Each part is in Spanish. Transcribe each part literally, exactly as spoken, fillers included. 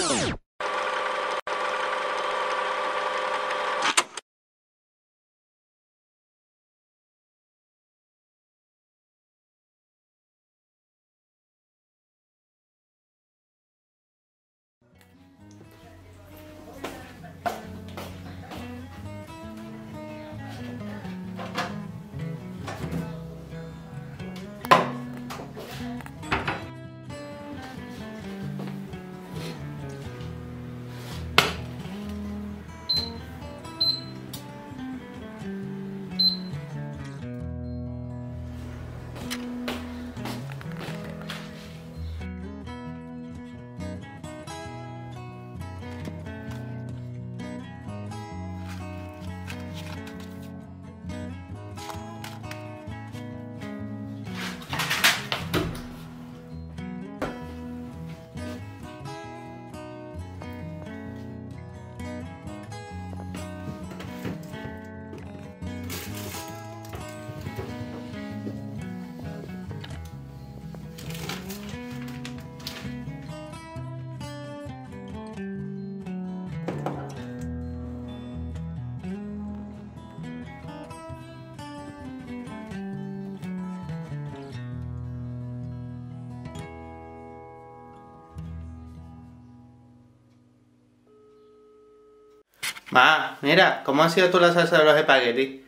Ma, mira, ¿cómo ha sido tú la salsa de los espaguetis?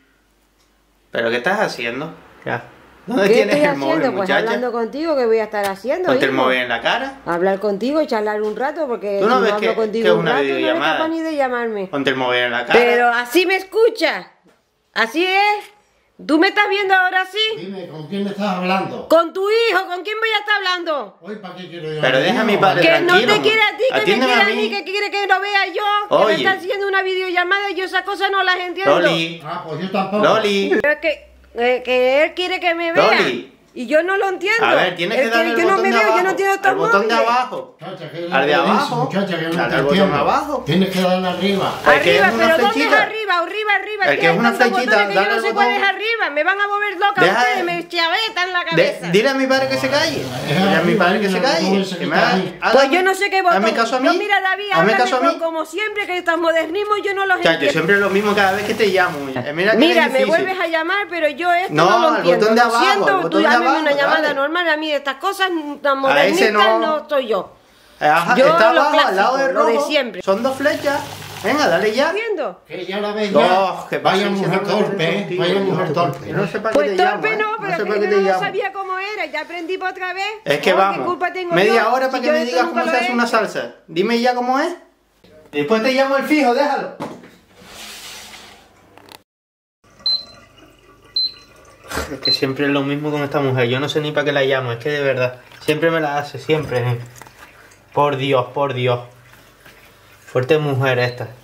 ¿Pero qué estás haciendo? Ya. ¿Dónde ¿Qué tienes estoy el móvil, haciendo? Pues muchacha? hablando contigo, ¿qué voy a estar haciendo? Ponte el hijo? móvil en la cara. Hablar contigo y charlar un rato, porque ¿Tú no si ves no hablo que- contigo que es un una rato, no eres videollamada? capaz ni de llamarme. Ponte el móvil en la cara. Pero así me escuchas. Así es. ¿Tú me estás viendo ahora sí? Dime, ¿con quién estás hablando? Con tu hijo, ¿con quién voy a estar hablando? Hoy, ¿para qué quiero yo? Pero deja a mi padre Que no tranquilo. te quiere a ti, que me Atiéndeme quiere a a mí. mí, que quiere que lo vea yo, que Oye. me está haciendo una videollamada y yo esas cosas no las entiendo. Loli, Ah, pues yo tampoco. Loli. Pero es que, eh, que él quiere que me vea. Loli. Y yo no lo entiendo. A ver, tienes Él que darle quiere el que no botón me de veo, abajo. yo no entiendo estos Al botón de móviles. abajo. Muchacha, que es Al de lo que dices, abajo. muchacha, que no Dale te al botón entiendo. abajo. Tienes que darle arriba. El que Arriba, es una pero ¿dónde es flechita. arriba? Arriba, arriba. El que hay es una tantos flechita, botones que yo dale no al sé cuál botón. es arriba. Me van a volver loca Deja- ustedes, me chavetan la De- cabeza. dile a mi padre que se calle. Dile a mi padre que se calle. Que me haga- Pues hágame- yo no sé qué botón. Hazme caso a mí. No, mira, David, Hazme habla caso a mejor mí. como siempre, que estos modernismos yo no los Chacho, entiendo. siempre es lo mismo cada vez que te llamo. Eh, Mira, que Mira, es me difícil. vuelves a llamar, pero yo esto No, no, lo al entiendo. botón de Lo abajo, siento, al tú botón de dame abajo, una llamada dale. normal. A mí de estas cosas tan A ese modernistas no. no estoy yo. Ajá, Yo está lo abajo, al lado clásico, de lo de rojo. siempre. Son dos flechas. Venga, dale ya. ¿Viendo? Que ya la ves Oh, ya. que pasa Vaya diciendo mujer que no torpe, estoy ¿eh? contigo, Vaya hijo mujer de torpe. puta. Yo no sé para qué Pues te torpe llamo, no, ¿eh? pero No sé que para qué yo te no lo llamo. sabía cómo era. Ya aprendí para otra vez. Es que Oh, vamos, ¿qué culpa tengo media yo? hora para Si que yo me esto digas nunca cómo lo se hace he una hecho. salsa. Dime ya cómo es. Después te llamo el fijo, déjalo. Es que siempre es lo mismo con esta mujer. Yo no sé ni para qué la llamo. Es que de verdad, siempre me la hace, siempre. Por Dios, por Dios. Fuerte mujer esta.